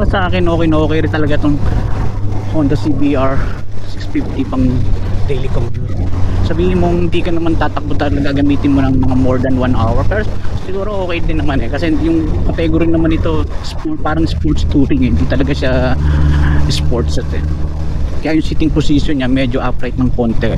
para sa akin okay na okay rin talaga tong Honda CBR 650 pang daily commute. Sabihin mo hindi ka naman tatakbo talaga, gagamitin mo ng mga more than 1 hour, pero siguro okay din naman eh, kasi yung category naman ito parang sports touring eh. Hindi talaga siya sports at eh. Kaya yung sitting position niya medyo upright ng konti eh.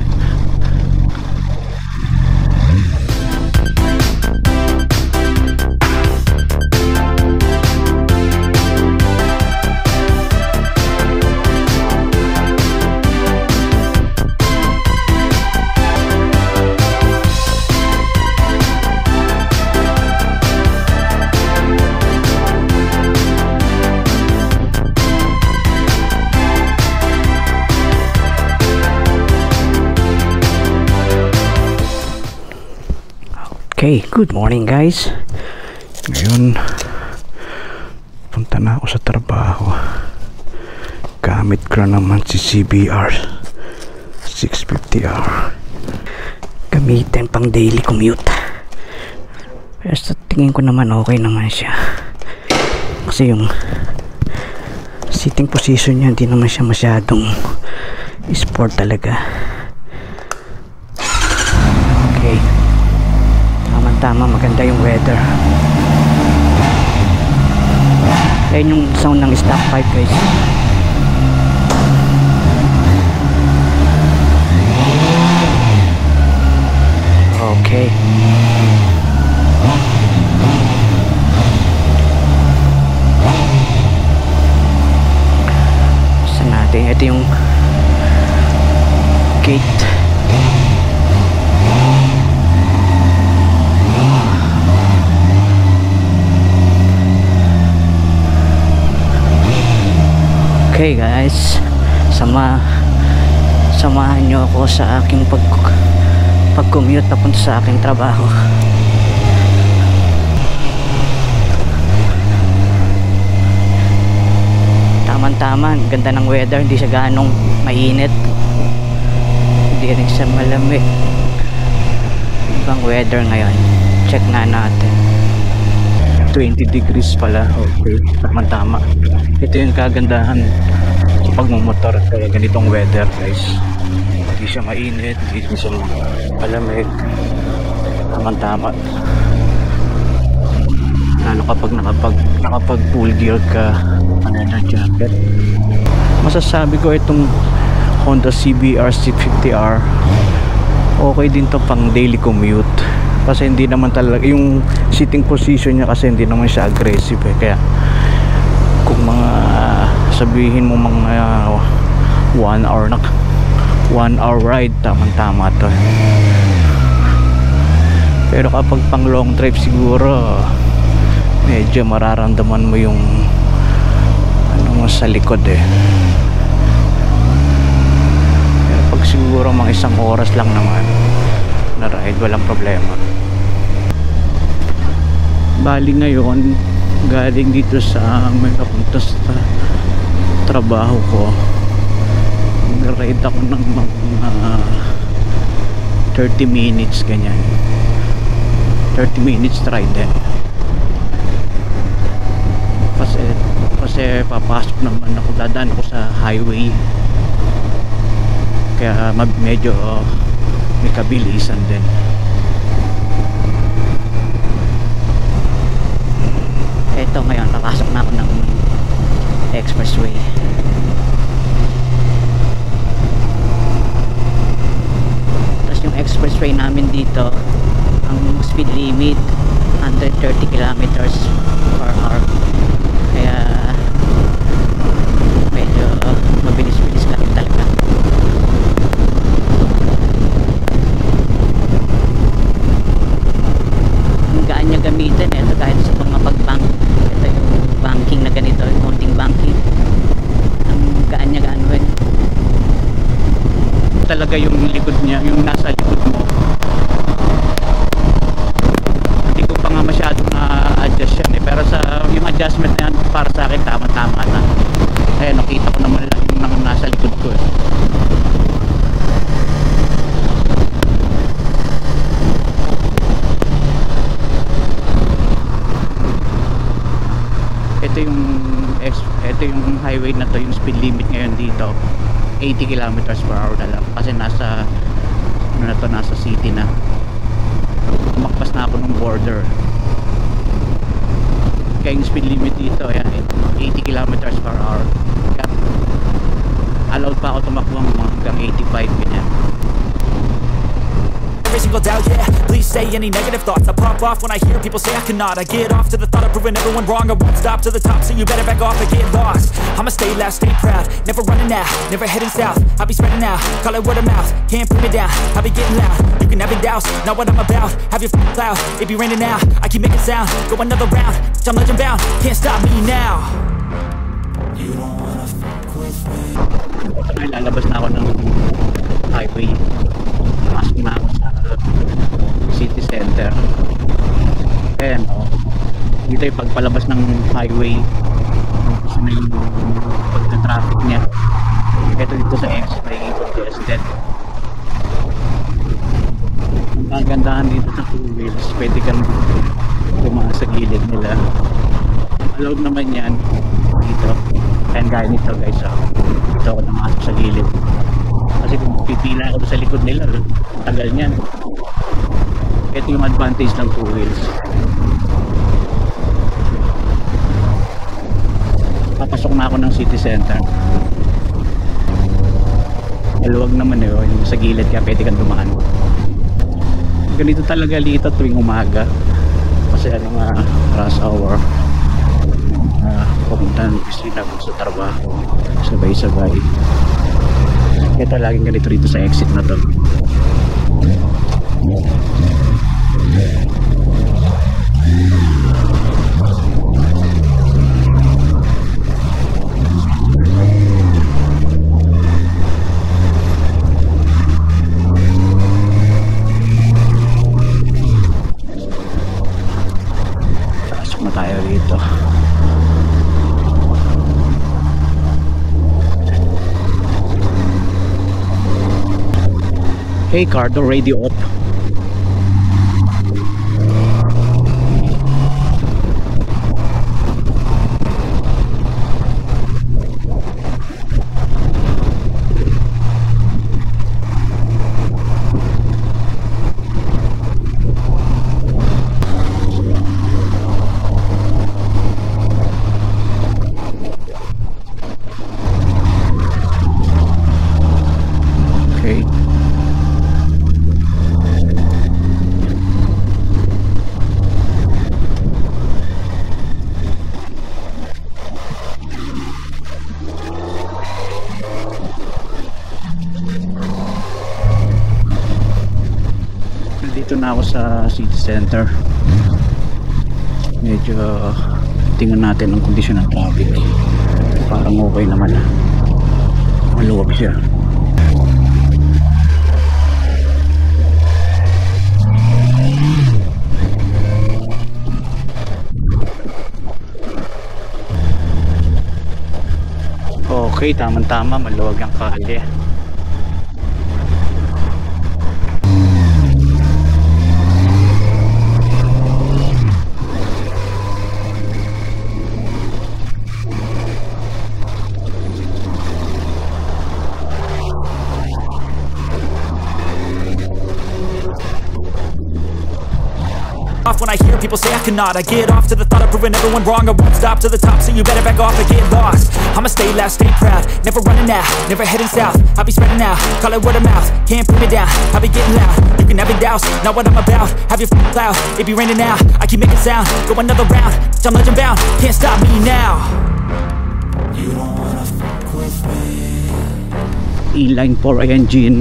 Okay, good morning guys. Ngayon punta na ako sa trabaho. Gamit ko naman si CBR 650R. Gamitin pang daily commute. Pero sa tingin ko naman okay naman siya. Kasi yung sitting position niya hindi naman siya masyadong sport talaga. Okay. Tama, maganda yung weather. Ayun yung sound ng stock pipe guys. Okay. Saan natin? Ito yung gate. Okay guys, samahan nyo ako sa aking pag-commute papunta sa aking trabaho. Tama, ganda ng weather, hindi siya ganong mainit, hindi rin siya malamig. Ibang weather ngayon, check na natin. 20 degrees pala. Okay, tama. Ito yung kagandahan kapag magmotor kaya ganitong weather guys. Hindi siya mainit, hindi siya malamig. Tama. Lalo kapag nakapag full gear ka, na jacket. Masasabi ko itong Honda CBR 650R okay din to pang daily commute. Kasi hindi naman talaga yung sitting position niya, kasi hindi naman siya aggressive eh. Kaya kung mga sabihin mo mga 1 hour ride, tama to. Pero kapag pang long trip siguro medyo mararamdaman mo yung ano sa likod eh. Pero pag siguro mga 1 oras lang naman na ride, walang problema. Bali ngayon galing dito sa may napunta sa trabaho ko, nag-ride ako ng mga 30 minutes ganyan. 30 minutes ride din. Kasi papasok naman ako, dadaan ako sa highway, kaya medyo may kabilisan din. Ito ngayon, papasok na ako ng expressway. Tapos yung expressway namin dito, ang speed limit 130 kilometers per hour. Kaya medyo mabilis-bilis lang talaga. Ang gaan niya gamitin ito kahit sa mga pag-bank. Ito yung banking na ganito, yung konting banking. Ang gaan niya gano'n talaga yung likod niya, yung nasa likod mo. Hindi ko pa nga masyado na-adjust yan eh. Pero sa yung adjustment na yan, para sa akin tama-tama na. Ayan, nakita ko naman lang yung nasa likod ko eh. Ito yung ito yung highway na to, yung speed limit ngayon dito 80 kilometers per hour na lang kasi nasa ano na to, nasa city na. Tumakpas na ako ng border, kaya yung speed limit dito ayan, 80 kilometers per hour, kaya allowed pa ako tumakbo hanggang 85 ganyan. Every single doubt, yeah. Please say any negative thoughts. I pop off when I hear people say I cannot. I get off to the thought of proving everyone wrong. I won't stop to the top, so you better back off and get lost. I'ma stay loud, stay proud, never running out, never heading south. I'll be spreading out, call it word of mouth. Can't put me down, I'll be getting loud. You can have it douse, not what I'm about. Have your cloud, it be raining now. I keep making sound, go another round. I'm legend bound, can't stop me now. You don't wanna fuck with me. Ay, lalabas na ako ng highway. Pasok na ako sa city center. Ayan o. Dito yung pagpalabas ng highway. Kasi na yung pagka-traffic niya. Ito dito sa exit ay congested. Ang kagandahan dito sa two wheels, pwede kang dumaan sa gilid nila. Allowed naman yan dito. Ayan gaya nito guys. Dito ako namasok sa gilid. Kasi kung pipila ako sa likod nila, tagal niyan. Ito yung advantage ng two wheels. Papasok na ako ng city center. Maluwag naman yun, yung sa gilid kaya pwede kang dumaan. Ganito talaga dito tuwing umaga. Kasi ano nga, rush hour. Pumunta ng opisina sa trabaho. Sabay-sabay. Ito laging ganito rito sa exit na to. Pasok na tayo rito. Hey Cardo, radio up. Okay. Dito na ako sa city center. Medyo tingnan natin ang kondisyon ng traffic. Parang okay naman. Maluwag siya. Okay, tamang-tama, maluwag ang kalye. When I hear people say I cannot, I get off to the thought of proving everyone wrong. I won't stop to the top, so you better back off and get lost. I'ma stay loud, stay proud, never running out, never heading south. I'll be spreading out, call it word of mouth. Can't put me down, I'll be getting loud. You can have it douse, not what I'm about. Have your cloud, it be raining now. I keep making sound, go another round. I'm legend bound, can't stop me now. You don't wanna fuck with me. E-line 4 engine.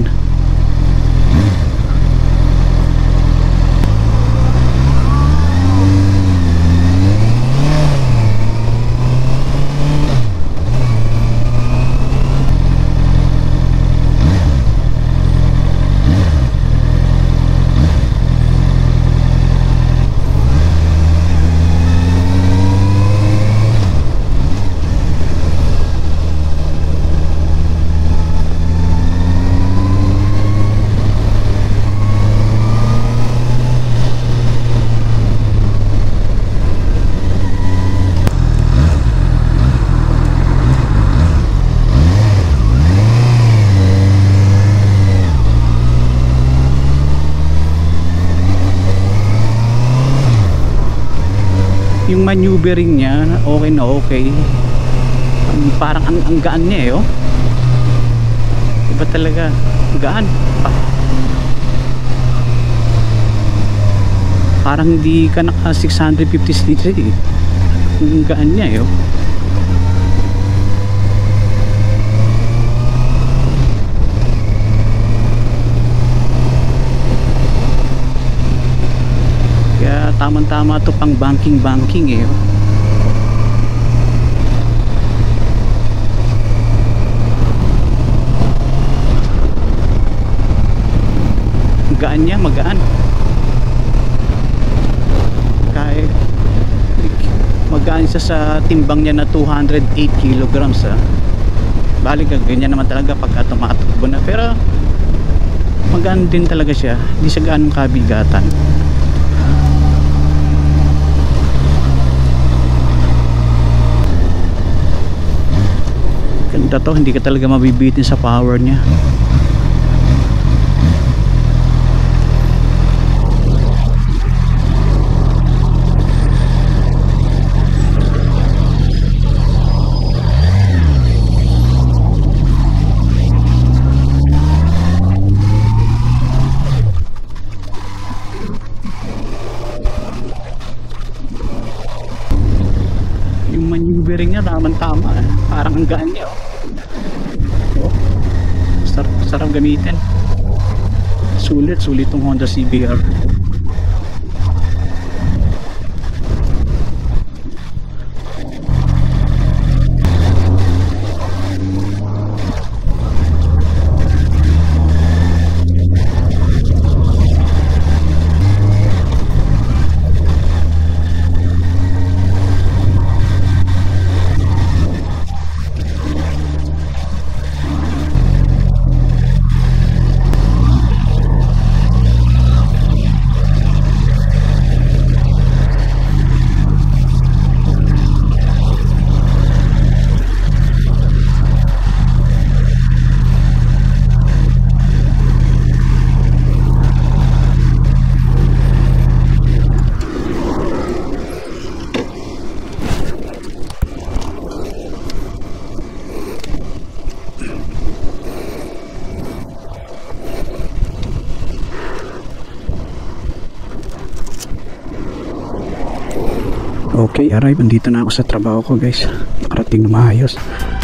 Yung maneuvering niya okay na okay. Parang ang gaan niya eh, oh. Iba talaga, gaan. Parang hindi ka naka 650cc eh. Ang gaan niya eh, oh. Kaya tamang-tama to pang banking eh, oh. Gaan niya, magaan. Kahit magaan siya sa timbang niya na 208 kilograms, ah. Balik ganyan naman talaga pagka tumatakbo na, pero magaan din talaga siya, hindi siya gaanong kabigatan. Ganda to, hindi ka talaga mabibitin sa power niya. Yung maneuvering niya tamang-tama, eh. Parang ang gaan niya, oh. Sarap gamitin. Sulit tong Honda CBR. Okay, arrive. Andito na ako sa trabaho ko, guys. Nakarating na maayos.